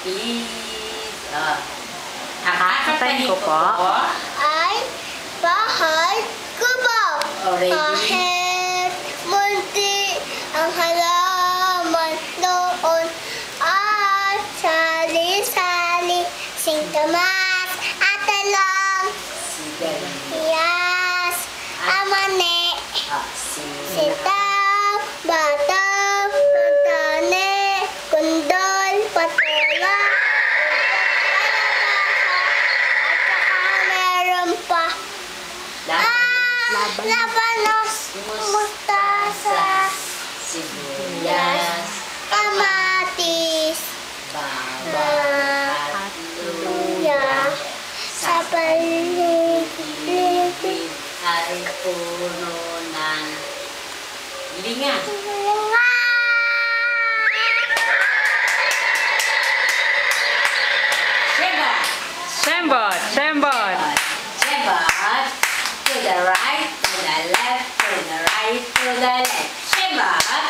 is, Kakatayin ko po. Ay bahay kubo. Already. Kahit munti ang halaman doon at sali-sali singkamas at talong. Yes, amane, sitaw, bataw, tane, kundol, patola, at saka meron pa labanos, mustasa, sibuyas, kamatis, bawang, at luya, sa paligid. ay puno ng linga. Sheba. Shembot! Shembot! Sheba. To the right, to the left, to the right, to the left. Sheba.